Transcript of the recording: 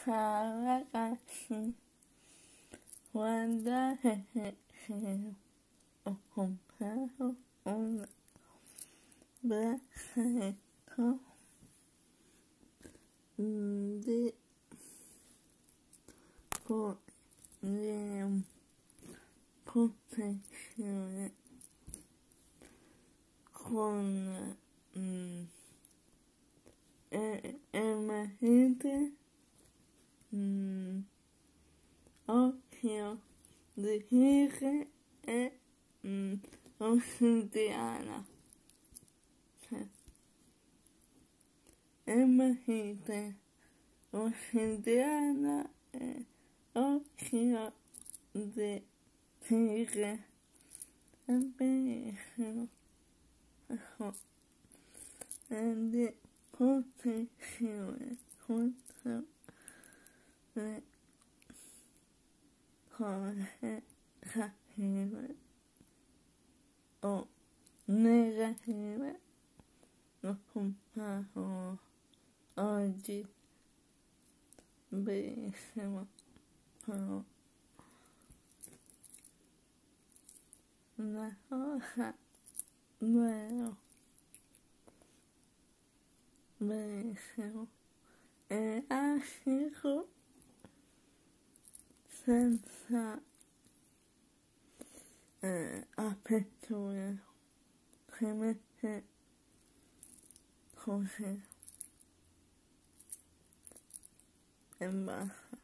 ragazzi, guardate che ho comprato un braccialetto di protezione con ematite, occhio di tigre e ossidiana. Ematite, ossidiana e occhio di tigre. È bellissimo. È di protezione contro le cose cattive o negative. L'ho comprato oggi, bellissimo, però una cosa vero, bellissimo, e acido senza aperture, si mette così e basta.